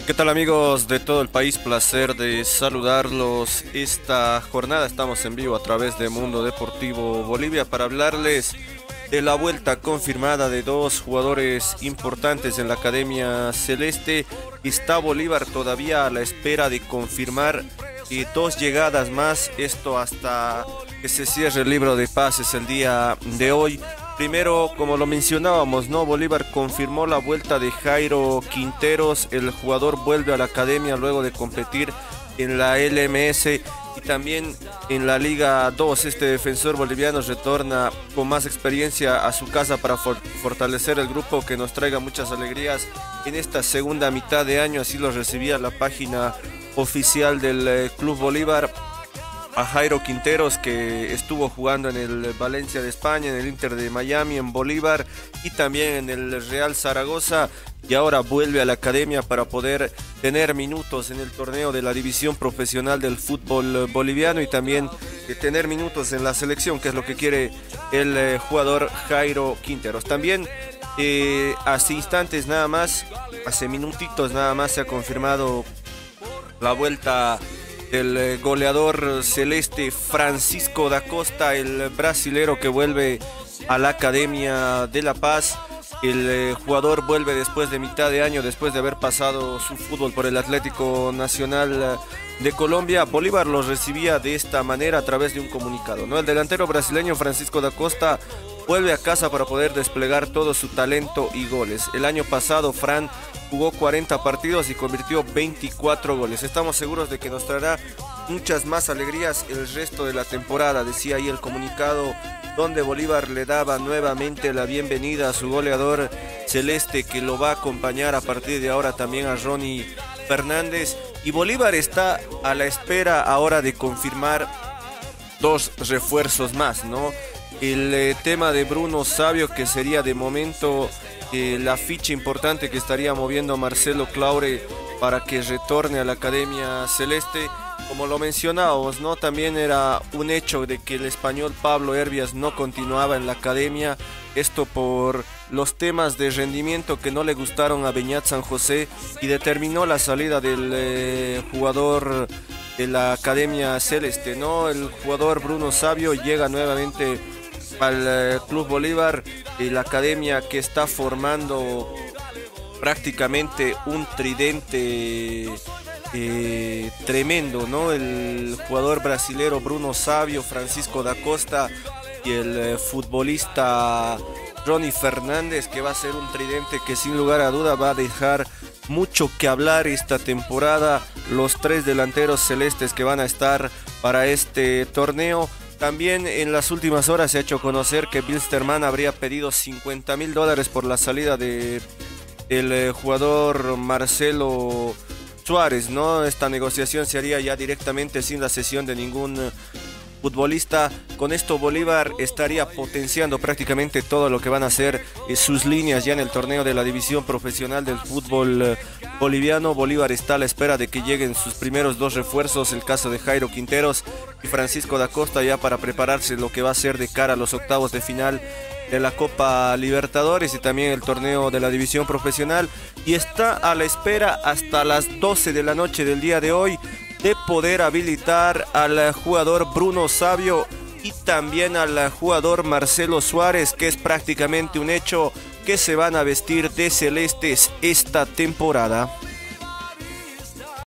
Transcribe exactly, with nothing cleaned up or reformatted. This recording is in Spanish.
¿Qué tal amigos de todo el país? Placer de saludarlos. Esta jornada estamos en vivo a través de Mundo Deportivo Bolivia para hablarles de la vuelta confirmada de dos jugadores importantes en la Academia Celeste. Está Bolívar todavía a la espera de confirmar eh, dos llegadas más, esto hasta que se cierre el libro de pases el día de hoy. Primero, como lo mencionábamos, ¿no? Bolívar confirmó la vuelta de Jairo Quinteros. El jugador vuelve a la academia luego de competir en la L M S y también en la Liga dos. Este defensor boliviano retorna con más experiencia a su casa para for- fortalecer el grupo, que nos traiga muchas alegrías en esta segunda mitad de año. Así lo recibía la página oficial del eh, Club Bolívar. A Jairo Quinteros, que estuvo jugando en el Valencia de España, en el Inter de Miami, en Bolívar y también en el Real Zaragoza, y ahora vuelve a la academia para poder tener minutos en el torneo de la división profesional del fútbol boliviano y también eh, tener minutos en la selección, que es lo que quiere el eh, jugador Jairo Quinteros. También eh, hace instantes nada más, hace minutitos nada más se ha confirmado la vuelta del eh, goleador celeste Francisco da Costa, el brasilero que vuelve a la Academia de La Paz. El eh, jugador vuelve después de mitad de año, después de haber pasado su fútbol por el Atlético Nacional eh, de Colombia. Bolívar los recibía de esta manera a través de un comunicado, ¿no? El delantero brasileño Francisco da Costa vuelve a casa para poder desplegar todo su talento y goles. El año pasado Fran jugó cuarenta partidos y convirtió veinticuatro goles. Estamos seguros de que nos traerá muchas más alegrías el resto de la temporada, decía ahí el comunicado, donde Bolívar le daba nuevamente la bienvenida a su goleador celeste, que lo va a acompañar a partir de ahora también a Ronnie Fernández. Y Bolívar está a la espera ahora de confirmar dos refuerzos más, ¿no? El eh, tema de Bruno Sabio, que sería de momento eh, la ficha importante que estaría moviendo Marcelo Claure para que retorne a la Academia Celeste. Como lo mencionábamos, ¿no? También era un hecho de que el español Pablo Herbias no continuaba en la academia. Esto por los temas de rendimiento que no le gustaron a Beñat San José, y determinó la salida del eh, jugador de la Academia Celeste, ¿no? El jugador Bruno Sabio llega nuevamente al eh, Club Bolívar, y la academia que está formando prácticamente un tridente eh, tremendo, ¿no? El jugador brasilero Bruno Sabio, Francisco da Costa y el eh, futbolista Ronnie Fernández, que va a ser un tridente que sin lugar a duda va a dejar mucho que hablar esta temporada. Los tres delanteros celestes que van a estar para este torneo. También en las últimas horas se ha hecho conocer que Bilsterman habría pedido cincuenta mil dólares por la salida de el eh, jugador Marcelo Suárez, ¿no? Esta negociación se haría ya directamente sin la cesión de ningún eh, futbolista. Con esto Bolívar estaría potenciando prácticamente todo lo que van a ser eh, sus líneas ya en el torneo de la división profesional del fútbol eh, boliviano. Bolívar está a la espera de que lleguen sus primeros dos refuerzos, el caso de Jairo Quinteros y Francisco da Costa, ya para prepararse lo que va a ser de cara a los octavos de final de la Copa Libertadores y también el torneo de la división profesional, y está a la espera hasta las doce de la noche del día de hoy de poder habilitar al jugador Bruno Sabio y también al jugador Marcelo Suárez, que es prácticamente un hecho que se van a vestir de celestes esta temporada.